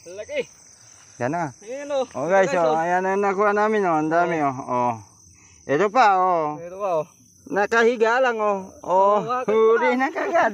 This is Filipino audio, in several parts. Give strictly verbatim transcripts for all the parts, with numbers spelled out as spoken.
Laki. Yan na. Ayan o. Oh guys, oh, ayan na nakuha namin oh. Ang dami oh. Oh. Ito pa oh. Ito pa o. Nakahiga lang oh. Oh, huli na kagad.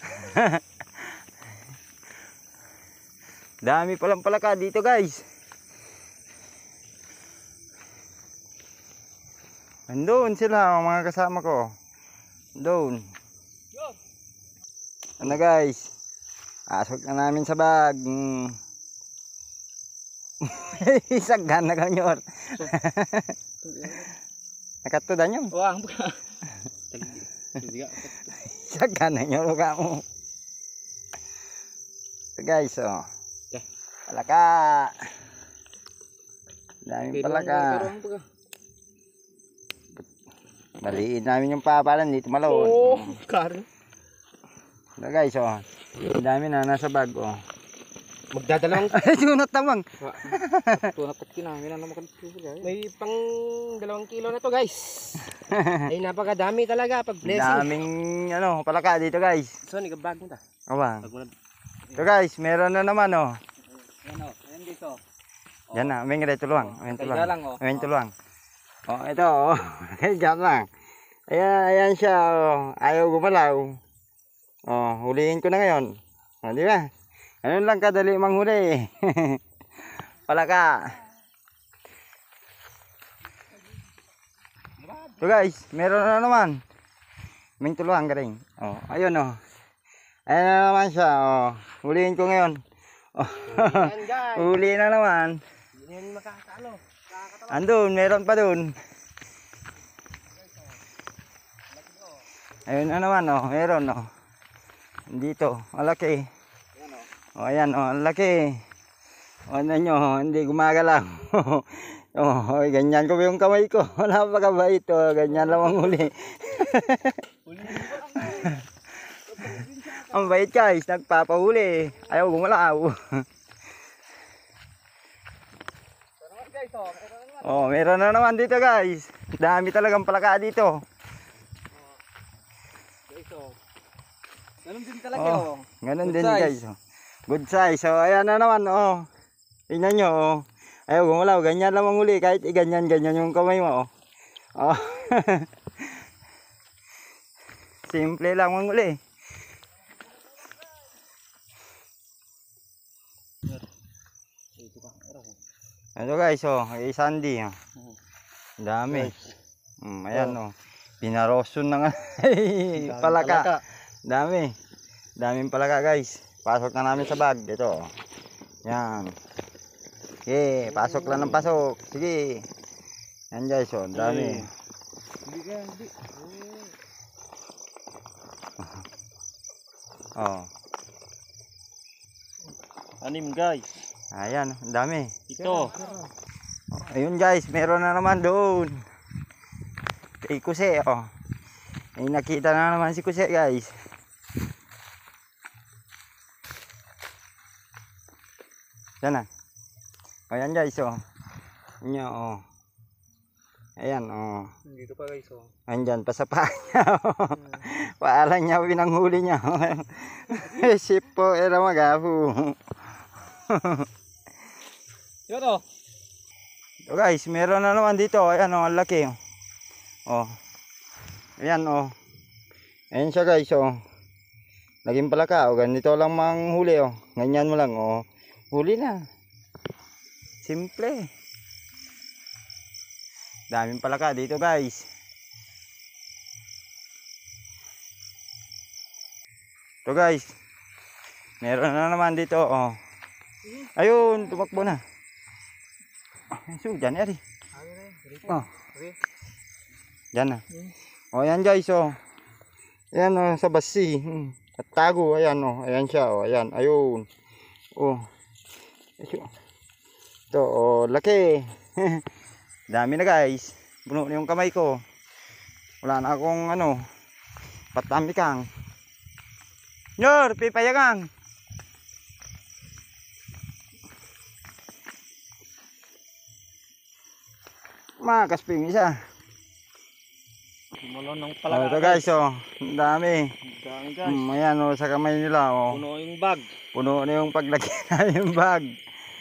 Dami palang palaka dito guys. Andun sila mga kasama ko. Doon. Ano guys? Asok na namin sa bag. Hmm. Isagdan na kanyor. Nakatudan yun. Wah, buka. Isagdan na nyor ka mo. So guys, oh. Palaka. Daming palaka. Maliit namin yung papalan dito malawon. Oh, kar. So guys, oh. Ang dami na nasa bag, oh. Magdadalawang Sunot tamang. tunat at kinamin na naman guys. May pang dalawang kilo na to guys. Ay napakadami talaga pag blessing. Daming ano, palaka dito guys. So ni bag mo ta. Awang. Bag mo na. So guys, meron na naman oh. Ano, ayan dito. Yan na, may ngare tuluang. Ayan Kaya tuluang. lang oh. Ayan tuluang. Oh, ito oh. Diyan lang. Ayan, ayan siya oh. Ayaw gumalaw. Oh, huliin ko na ngayon. Oh, di ba? Ano lang kadali manghuli. Palaka. So guys, meron na naman. May tuluang garing. Oh, ayun oh. Ayan na naman siya oh. Huliin ko ngayon. Oh. Ayan guys. Huli na naman. Hindi yan makakatalo. Makakatawa. Andun, meron pa dun. Ayun na naman oh, meron oh. Dito, malaki. Oh, ayan oh, ang laki. O, ano nyo, hindi gumagalaw. Oh, oy, ganyan ko yung kamay ko. Wala pa kabait oh, ganyan lang ang huli. Ang bait guys, nagpapahuli. Ayaw gumalaw. Oh, meron na naman dito guys. Dami talagang palaka dito. Ganun din talaga Oh, oh. ganun Good din size. guys. Oh. Good size. So ayan na naman oh. Tingnan nyo oh. Ayaw gumalaw, ganyan lang ang huli kahit ganyan ganyan yung kamay mo oh. Oh. Simple lang ang huli. Ito guys oh, kay Sandy oh. Dami. Mm, ayan oh. Pinaroson na nga. Palaka. Dami. Daming palaka guys. Pasok na namin sa bag. Ito oh. Yan. Okay, pasok lang ng pasok. Sige. Yan guys oh, dami. Hindi ka, hindi. Oh. Anim guys. Ayan, ang dami. Ito. Oh, ayun guys, meron na naman doon. Kay Kuse oh. Ay nakita na naman si Kuse guys. Yan na. Ayan guys oh. Inyo oh. Ayan oh. Dito pa guys oh. Andyan pa sa paa niya oh. Paalan niya pinanghuli niya. Sip po era magafu. Yun oh. So guys, meron na naman dito. Ayan oh, ang laki oh. Oh. Ayan oh. Ayan siya guys oh. Naging palaka oh. Ganito lang manghuli oh. Ganyan mo lang oh. Huli na. Simple. Daming palaka dito guys. So guys. Meron na naman dito oh. Ayun, tumakbo na. So, dyan eri. Oh. Dyan na. Oh, ayan guys oh. Ayan oh, sa basi. Hmm. At tago, ayan oh. Ayan siya oh. Ayan, ayun. Oh. Ito oh, laki. Dami na guys. Puno na yung kamay ko. Wala na akong ano, patamikang. Nyor, pipayagang. Makasping isa. Malon ng Oh, palaka. ito guys oh, ang dami. Dami guys. Hmm, ayan oh, sa kamay nila oh. Puno yung bag. Puno na yung paglagyan na yung bag.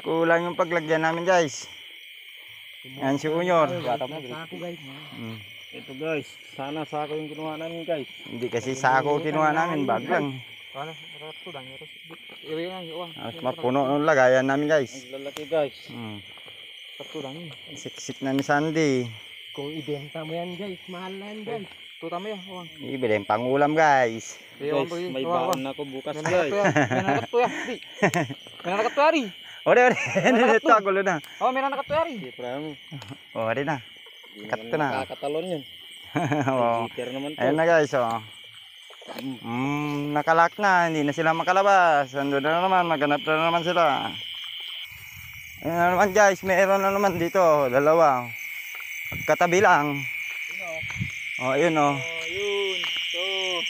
kulang yung paglagyan namin guys. Yan si Unyor. Sako guys. Mm. Ito guys, sana sako yung kinuha namin guys. Hindi kasi sako kinuha namin, bag lang. Wala, rato lang. Iwi lang, iwan. Mas mapuno nung lagayan namin guys. Ang lalaki guys. Mm. Rato lang. Siksik na ni Sandy. Kung ibenta mo yan guys, mahal na yan guys. Tuta mo yan, iwan. Ibili yung pangulam guys. Guys, may baon na ako bukas guys. May nanakat to yan, di. May nanakat to yari. Ore, ore. Ito, gulo na. Oh, may nanakat to yari. Hindi pramo. Ore na. Cut ko na. Nakakatalon yun. Oh. Jitter naman to. Ayun na guys, oh. Mm, nakalak na, hindi na sila makalabas. Ando na naman, maghanap na naman sila. Ayun na naman guys, mayroon na naman dito, dalawa. Katabi lang. Oh, ayun oh. Oh, yun. So.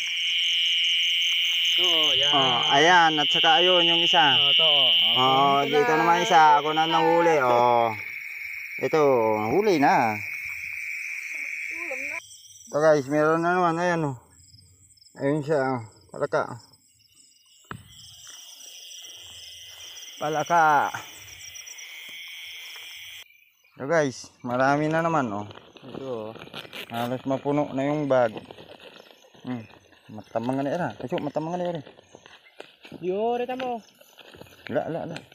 So, yan. Oh, ayan, at saka ayun yung isa. Oh, to. Oh, dito naman isa, ako na nahuli. Oh. Ito, huli na. Ito guys, meron na naman, ayan oh. Ayun siya, oh. Palaka. Palaka. Ito guys, marami na naman oh. Ito. Halos mapuno na yung bag. Hmm. Matamang na era. Kasi matamang na era. Yo, reta mo. La la la.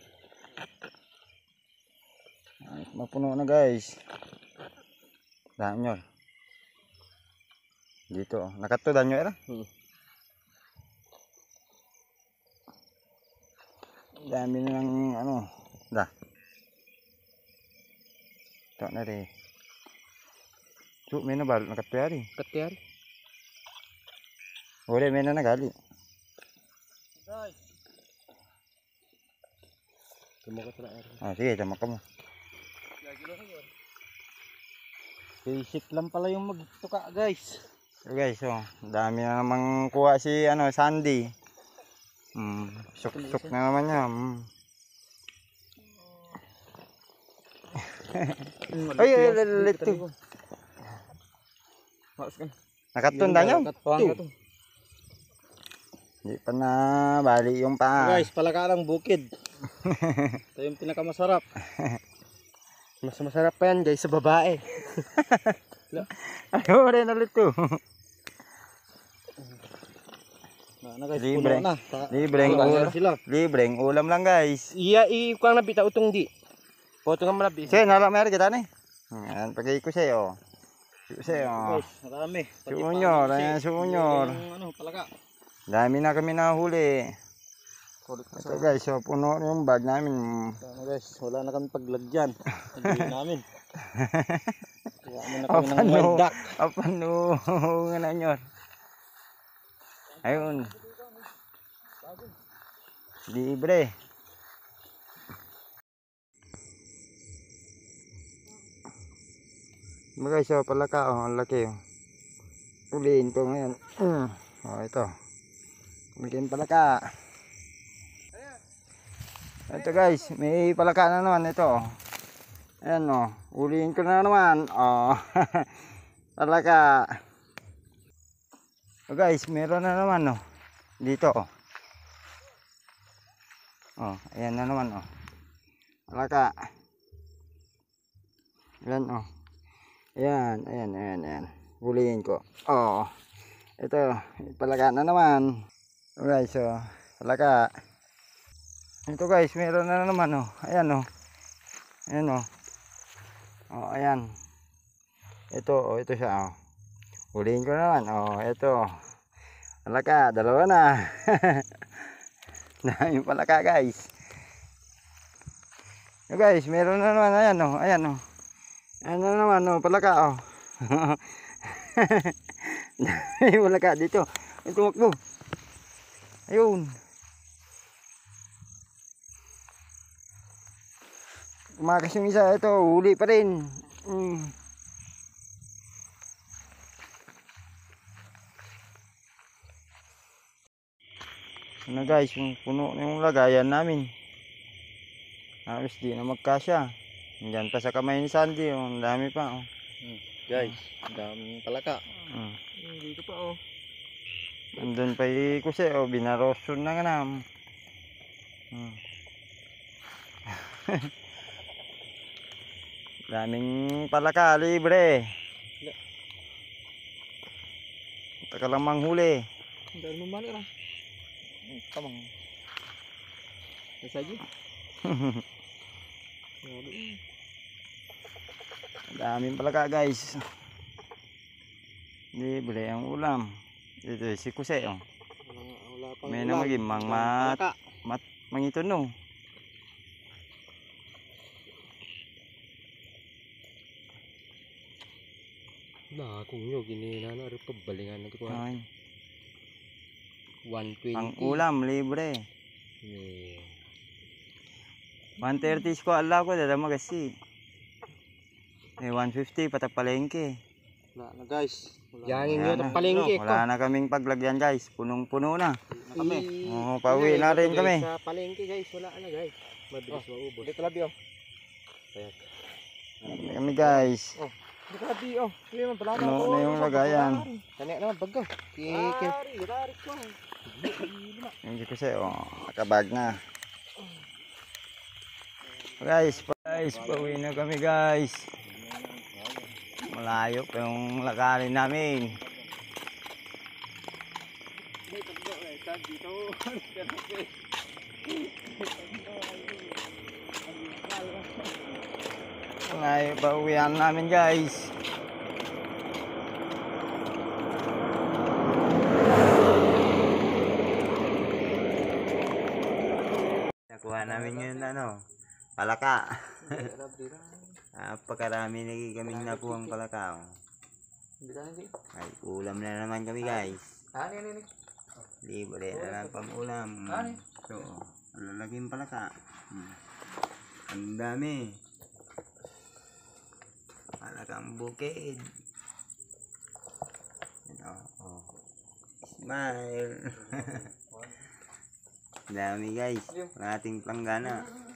Halos mapuno na guys. Dami nyo. Dito. Nakato dami nyo era. Hmm. Dami na ng ano. Dah. Ito na rin. Cuk, may nabalot na katayari. Katayari. Wala, may na nagali. Guys. Tumakas na era. Ah, sige, tama ka mo. Basic lang pala yung magtuka guys. So guys, oh, dami na namang kuha si ano, Sandy. Hmm, suk-suk na naman niya. Hmm. Ay, ay, ay, ay, ay, nakatunda nyo? Hindi pa na bali yung paa. Guys, palaka lang bukid. Ito yung pinakamasarap. Mas masarap pa yan guys sa babae. Ayun rin ulit to. Na guys, Libre. puno na. Libreng Wala ulam. na sila. Libreng ulam lang guys. Iya, ikuang na bita utong di. Poto nga malabis. Sige, nalang meron kita ni. Ayan, pagay ko sa'yo. Ko sa'yo. Guys, marami. Pati Sunyor, paano kasi, ayan, sunyor. yung ano, palaka. Dami na kami nahuli. Ito guys, so puno yung bag namin. Ano guys, wala na kami paglagyan. Hindi namin. Kaya mo na kami ng Apano, wild duck. apano, nga na nyo. Ayun. Libre. Mga guys, so palaka, oh, ang laki oh. Uliin ko ngayon. Mm. Oh, ito. Uliin palaka. Ito guys, may palaka na naman ito. Ayan oh, uliin ko na naman. Oh. Palaka. So guys, meron na naman oh. Dito oh. Oh, ayan na naman oh. Palaka. Ayan oh. Ayan, ayan, ayan, ayan. Uliin ko. Oh. Ito, palaka na naman. So guys, oh, palaka. Ito guys, meron na naman oh. Ayan oh. Ayan oh. Oh, ayan. Ito, oh, ito siya oh. Huliin ko naman. Oh, ito. Palaka, dalawa na. Daming palaka guys. So guys, meron na naman. Ayan oh. Ayan oh. Ayan na naman oh. Palaka oh. Daming palaka dito. Ito mo. Ayun. Kumakas yung isa, ito, huli pa rin. Mm. Ano guys, yung puno na yung lagayan namin. Tapos di na magkasya. Diyan pa sa kamay ni Sandy, oh, ang dami pa. Oh. Hmm. Guys, ang daming palaka. Mm. Dito pa oh. Andun pa yung kusi, oh, binarosun na nga na. Mm. Daming palaka, libre. Taka lang manghuli. Dahil mo man ka. Tamang. Nasagi. Daming palaka guys. Libre ang ulam. Ito si Kuse oh. Wala pang May na maging mang mat, mat mangito no. Nah, kung nyo gini na ano, pabalingan na ito ko. Ay, one twenty. ang ulam libre. Yeah. one thirty ko ala ko dada magasi. Eh one fifty patag palengke. Wala na guys. Wala Yangin Wala nyo na. itong palengke ko. Wala na kaming paglagyan guys. Punong-puno na. na kami. Oo, pauwi na rin kami. Sa palengke guys, wala na guys. Mabilis maubos. Dito labi oh. Hindi kami guys. Dito labi oh. Hindi man pala Ano na yung lagayan? Kanya naman bago. Kikil. Hindi ko siya oh. Nakabag na. Guys, guys, pauwi na kami guys. Malayo pa yung lakarin namin. Malayo pa uwian namin guys. Nakuha namin yun ano, palaka. Napakarami na kaming nakuhang palaka. Oh. Ay, ulam na naman kami guys. Libre na lang pang ulam. So, lalaking palaka. Hmm. Ang dami. Palakang bukid. Ano, oh. Smile. Dami guys. Ang ating planggana.